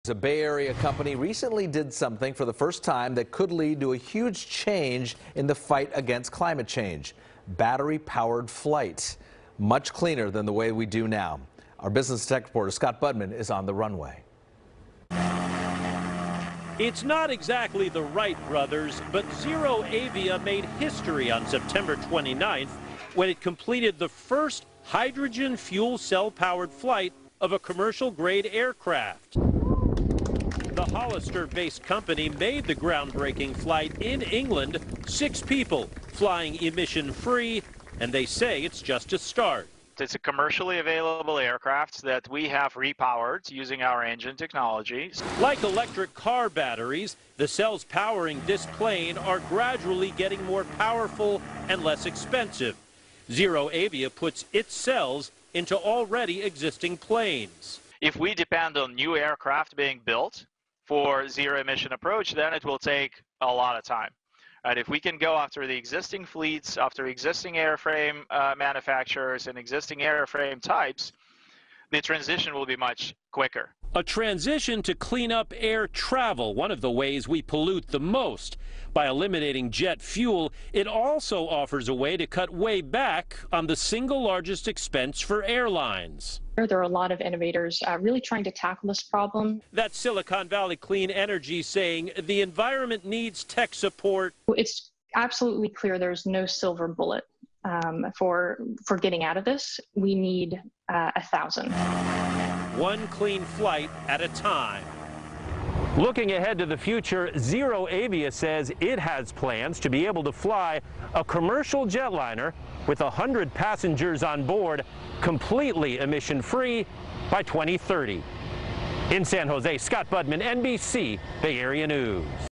A Bay Area company recently did something for the first time that could lead to a huge change in the fight against climate change. Battery-powered flight. Much cleaner than the way we do now. Our business tech reporter Scott Budman is on the runway. It's not exactly the Wright brothers, but ZeroAvia made history on September 29th when it completed the first hydrogen fuel cell-powered flight of a commercial-grade aircraft. The Hollister-based company made the groundbreaking flight in England. 6 people flying emission-free, and they say it's just a start. It's a commercially available aircraft that we have repowered using our engine technology. Like electric car batteries, the cells powering this plane are gradually getting more powerful and less expensive. ZeroAvia puts its cells into already existing planes. If we depend on new aircraft being built for zero-emission approach, then it will take a lot of time. And if we can go after the existing fleets, after existing airframe manufacturers and existing airframe types, the transition will be much quicker. A transition to clean up air travel, one of the ways we pollute the most. By eliminating jet fuel, it also offers a way to cut way back on the single largest expense for airlines. There are a lot of innovators really trying to tackle this problem. That's Silicon Valley Clean Energy saying the environment needs tech support. It's absolutely clear there's no silver bullet for getting out of this. We need 1,000. One clean flight at a time. Looking ahead to the future, ZeroAvia says it has plans to be able to fly a commercial jetliner with 100 passengers on board, completely emission-free by 2030. In San Jose, Scott Budman, NBC Bay Area News.